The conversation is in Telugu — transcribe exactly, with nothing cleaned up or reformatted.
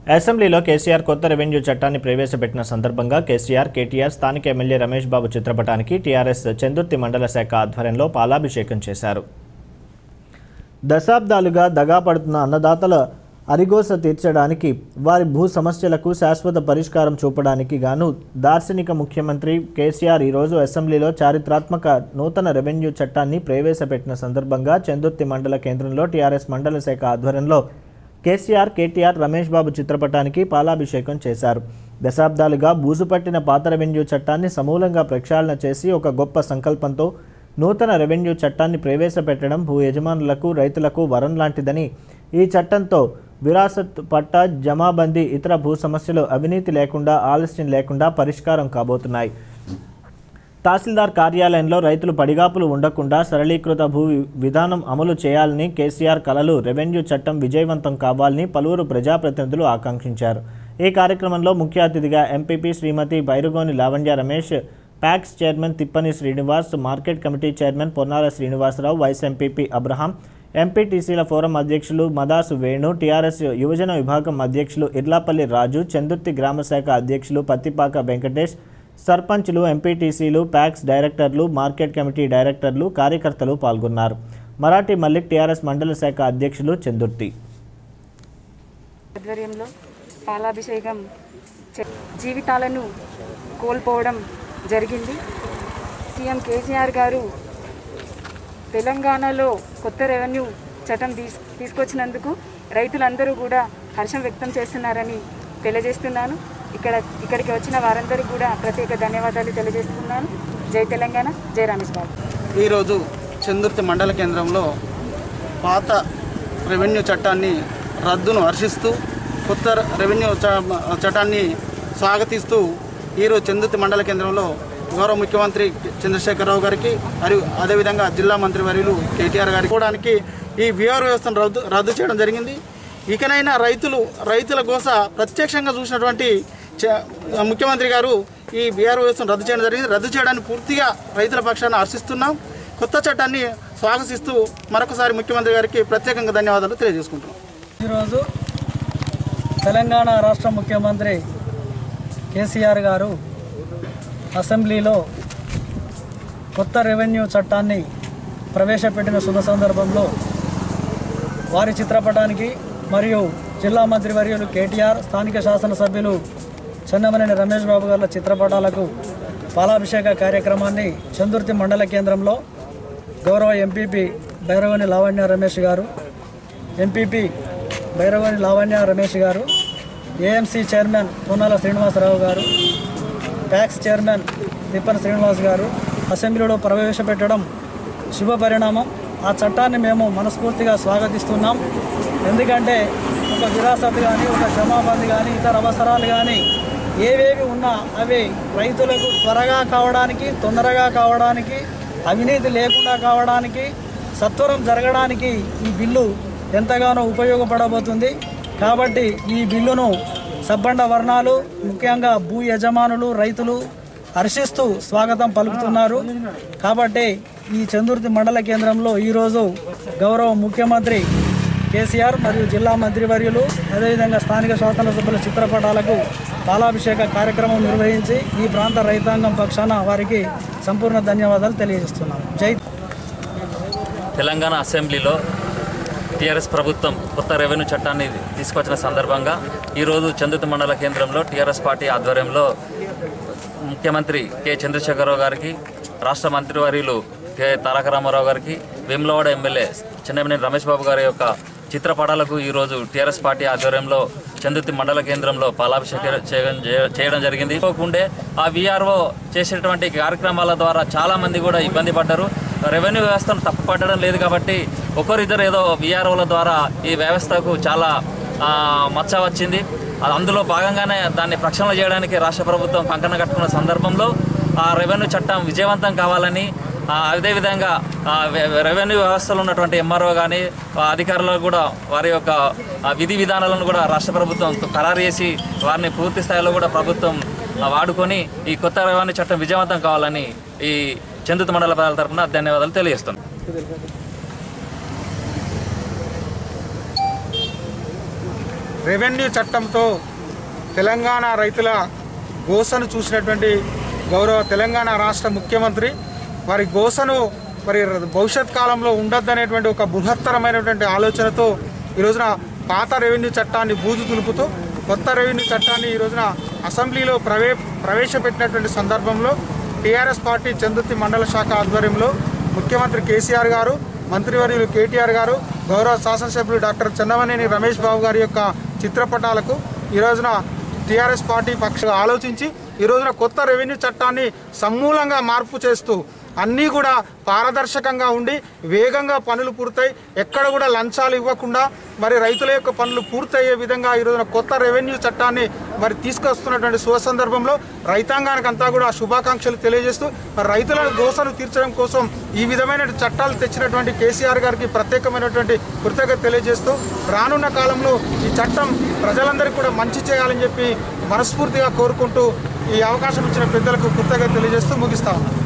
అసెంబ్లీలో కేసీఆర్ కొత్త రెవెన్యూ చట్టాన్ని ప్రవేశపెట్టిన సందర్భంగా కేసీఆర్, కేటీఆర్ స్థానిక ఎమ్మెల్యే రమేష్ బాబు చిత్రపటానికి టీఆర్ఎస్ చందుర్తి మండల శాఖ ఆధ్వర్యంలో పాలాభిషేకం చేశారు. దశాబ్దాలుగా దగాపడుతున్న అన్నదాతల అరిగోస తీర్చడానికి, వారి భూ సమస్యలకు శాశ్వత పరిష్కారం చూపడానికి గాను దార్శనిక ముఖ్యమంత్రి కేసీఆర్ ఈరోజు అసెంబ్లీలో చారిత్రాత్మక నూతన రెవెన్యూ చట్టాన్ని ప్రవేశపెట్టిన సందర్భంగా చందుర్తి మండల కేంద్రంలో టీఆర్ఎస్ మండల శాఖ ఆధ్వర్యంలో కేసీఆర్, కేటీఆర్, రమేష్ బాబు చిత్రపటానికి పాలాభిషేకం చేశారు. దశాబ్దాలుగా బూజుపట్టిన పాత రెవెన్యూ చట్టాన్ని సమూలంగా ప్రక్షాళన చేసి ఒక గొప్ప సంకల్పంతో నూతన రెవెన్యూ చట్టాన్ని ప్రవేశపెట్టడం భూ యజమానులకు, రైతులకు వరం లాంటిదని, ఈ చట్టంతో విరాసత్ పట్టా, జమాబందీ, ఇతర భూ సమస్యలు అవినీతి లేకుండా, ఆలస్యం లేకుండా పరిష్కారం కాబోతున్నాయి. తహసీల్దార్ కార్యాలయంలో రైతులు పడిగాపులు ఉండకుండా సరళీకృత భూ విధానం అమలు చేయాలని కేసీఆర్ కలలు రెవెన్యూ చట్టం విజయవంతం కావాలని పలువురు ప్రజాప్రతినిధులు ఆకాంక్షించారు. ఈ కార్యక్రమంలో ముఖ్య అతిథిగా MPP Shrimati Bairugoni Lavanya Ramesh, PACS chairman Tippani Srinivas, market committee chairman Ponnala Srinivasarao, vice MPP Abraham, ఎంపీటీసీల ఫోరం అధ్యక్షులు మదాసు వేణు, టీఆర్ఎస్ యువజన విభాగం అధ్యక్షులు ఇర్లాపల్లి రాజు, చందుర్తి గ్రామశాఖ అధ్యక్షులు పత్తిపాక వెంకటేష్, సర్పంచ్లు, ఎంపీటీసీలు, ప్యాక్స్ డైరెక్టర్లు, మార్కెట్ కమిటీ డైరెక్టర్లు, కార్యకర్తలు పాల్గొన్నారు. మరాఠీ మల్లిక్ టీఆర్ఎస్ మండల శాఖ అధ్యక్షులు, చందుర్తి. ఆధ్వర్యంలో పాలాభిషేకం జీవితాలను కోల్పోవడం జరిగింది. సీఎం కేసీఆర్ గారు తెలంగాణలో కొత్త రెవెన్యూ చట్టం తీసు తీసుకొచ్చినందుకు రైతులందరూ కూడా హర్షం వ్యక్తం చేస్తున్నారని తెలియజేస్తున్నాను. ఇక్కడ ఇక్కడికి వచ్చిన వారందరికీ కూడా ప్రత్యేక ధన్యవాదాలు తెలియజేస్తున్నాను. జై తెలంగాణ, జై రమేష్ బాబు. ఈరోజు చందుర్తి మండల కేంద్రంలో పాత రెవెన్యూ చట్టాన్ని రద్దును హర్షిస్తూ కొత్త రెవెన్యూ చట్టాన్ని స్వాగతిస్తూ ఈరోజు చందుర్తి మండల కేంద్రంలో గౌరవ ముఖ్యమంత్రి చంద్రశేఖరరావు గారికి మరియు అదేవిధంగా జిల్లా మంత్రి వర్యులు కేటీఆర్ గారికి కూడానికి ఈ విఆర్ వ్యవస్థను రద్దు రద్దు చేయడం జరిగింది. ఇకనైనా రైతులు రైతుల కోసం ప్రత్యక్షంగా చూసినటువంటి ముఖ్యమంత్రి గారు ఈ బీఆర్ వ్యవస్థను రద్దు చేయడం జరిగింది. రద్దు చేయడాన్ని పూర్తిగా రైతుల పక్షాన హర్షిస్తున్నాం. కొత్త చట్టాన్ని స్వాగతిస్తూ మరొకసారి ముఖ్యమంత్రి గారికి ప్రత్యేకంగా ధన్యవాదాలు తెలియజేసుకుంటున్నాం. ఈరోజు తెలంగాణ రాష్ట్ర ముఖ్యమంత్రి కేసీఆర్ గారు అసెంబ్లీలో కొత్త రెవెన్యూ చట్టాన్ని ప్రవేశపెట్టిన శుభ సందర్భంలో వారి చిత్రపటానికి మరియు జిల్లా మంత్రివర్యులు కేటీఆర్, స్థానిక శాసనసభ్యులు చెన్నమనేని రమేష్ బాబు గారి చిత్రపటాలకు పాలాభిషేక కార్యక్రమాన్ని చందుర్తి మండల కేంద్రంలో గౌరవ ఎంపీపీ బైరగోని లావణ్య రమేష్ గారు, ఎంపీపీ బైరగోని లావణ్య రమేష్ గారు, ఏఎంసీ చైర్మన్ పొన్నాల శ్రీనివాసరావు గారు, ప్యాక్స్ చైర్మన్ తిప్పని శ్రీనివాస్ గారు అసెంబ్లీలో ప్రవేశపెట్టడం శుభ పరిణామం. ఆ చట్టాన్ని మేము మనస్ఫూర్తిగా స్వాగతిస్తున్నాం. ఎందుకంటే ఒక విరాసత్ కానీ, ఒక జమాబందీ కానీ, ఇతర అవసరాలు కానీ ఏవేవి ఉన్నా అవి రైతులకు త్వరగా కావడానికి, తొందరగా కావడానికి, అవినీతి లేకుండా కావడానికి, సత్వరం జరగడానికి ఈ బిల్లు ఎంతగానో ఉపయోగపడబోతుంది. కాబట్టి ఈ బిల్లును సబ్బండ వర్ణాలు, ముఖ్యంగా భూ యజమానులు, రైతులు హర్షిస్తూ స్వాగతం పలుకుతున్నారు. కాబట్టి ఈ చందుర్తి మండల కేంద్రంలో ఈరోజు గౌరవ ముఖ్యమంత్రి కేసీఆర్ మరియు జిల్లా మంత్రివర్యులు, అదేవిధంగా స్థానిక శాసనసభ్యుల చిత్రపటాలకు పాలాభిషేక కార్యక్రమం నిర్వహించి ఈ ప్రాంత రైతాంగం పక్షాన వారికి సంపూర్ణ ధన్యవాదాలు తెలియజేస్తున్నాం. జై తెలంగాణ అసెంబ్లీలో టీఆర్ఎస్ ప్రభుత్వం కొత్త రెవెన్యూ చట్టాన్ని తీసుకొచ్చిన సందర్భంగా ఈరోజు చందుర్తి మండల కేంద్రంలో టీఆర్ఎస్ పార్టీ ఆధ్వర్యంలో ముఖ్యమంత్రి కె చంద్రశేఖరరావు గారికి, రాష్ట్ర మంత్రివర్యులు కె తారక రామారావు గారికి, వేములవాడ ఎమ్మెల్యే చెన్నమనేని రమేష్ బాబు గారి యొక్క చిత్రపటాలకు ఈరోజు టీఆర్ఎస్ పార్టీ ఆధ్వర్యంలో చందుర్తి మండల కేంద్రంలో పాలాభిషేకం చేయడం జరిగింది. పోకుండే ఆ వీఆర్ఓ చేసేటువంటి కార్యక్రమాల ద్వారా చాలామంది కూడా ఇబ్బంది పడ్డారు. రెవెన్యూ వ్యవస్థను తప్పు పట్టడం లేదు కాబట్టి ఒకరిద్దరు ఏదో వీఆర్ఓల ద్వారా ఈ వ్యవస్థకు చాలా మచ్చ వచ్చింది. అందులో భాగంగానే దాన్ని ప్రక్షాళన చేయడానికి రాష్ట్ర ప్రభుత్వం కంకణ కట్టుకున్న సందర్భంలో ఆ రెవెన్యూ చట్టం విజయవంతం కావాలని, అదేవిధంగా రెవెన్యూ వ్యవస్థలో ఉన్నటువంటి ఎంఆర్ఓ కానీ అధికారులకు కూడా వారి యొక్క విధి విధానాలను కూడా రాష్ట్ర ప్రభుత్వం ఖరారు చేసి వారిని పూర్తి స్థాయిలో కూడా ప్రభుత్వం వాడుకొని ఈ కొత్త రెవెన్యూ చట్టం విజయవంతం కావాలని ఈ చందుర్తి మండల ప్రజల తరఫున ధన్యవాదాలు తెలియజేస్తున్నాను. రెవెన్యూ చట్టంతో తెలంగాణ రైతుల గోసను చూసినటువంటి గౌరవ తెలంగాణ రాష్ట్ర ముఖ్యమంత్రి వారి గోసను మరి భవిష్యత్ కాలంలో ఉండొద్దనేటువంటి ఒక బృహత్తరమైనటువంటి ఆలోచనతో ఈ రోజున పాత రెవెన్యూ చట్టాన్ని బూజు దులుపుతూ కొత్త రెవెన్యూ చట్టాన్ని ఈ రోజున అసెంబ్లీలో ప్రవే ప్రవేశపెట్టినటువంటి సందర్భంలో టీఆర్ఎస్ పార్టీ చందుర్తి మండల శాఖ ఆధ్వర్యంలో ముఖ్యమంత్రి కేసీఆర్ గారు, మంత్రివర్యులు కేటీఆర్ గారు, గౌరవ శాసనసభ్యులు డాక్టర్ చెన్నమనేని రమేష్ బాబు గారి యొక్క చిత్రపటాలకు ఈ రోజున టీఆర్ఎస్ పార్టీ పక్షంగా ఆలోచించి ఈ రోజున కొత్త రెవెన్యూ చట్టాన్ని సమూలంగా మార్పు చేస్తూ అన్నీ కూడా పారదర్శకంగా ఉండి వేగంగా పనులు పూర్తయి ఎక్కడ కూడా లంచాలు ఇవ్వకుండా మరి రైతుల యొక్క పనులు పూర్తయ్యే విధంగా ఈ రోజున కొత్త రెవెన్యూ చట్టాన్ని మరి తీసుకొస్తున్నటువంటి శుభ సందర్భంలో రైతాంగానికి అంతా కూడా శుభాకాంక్షలు తెలియజేస్తూ మరి రైతుల గోసను తీర్చడం కోసం ఈ విధమైన చట్టాలు తెచ్చినటువంటి కేసీఆర్ గారికి ప్రత్యేకమైనటువంటి కృతజ్ఞత తెలియజేస్తూ రానున్న కాలంలో ఈ చట్టం ప్రజలందరికీ కూడా మంచి చేయాలని చెప్పి మనస్ఫూర్తిగా కోరుకుంటూ ఈ అవకాశం ఇచ్చిన పెద్దలకు కృతజ్ఞత తెలియజేస్తూ ముగిస్తాము.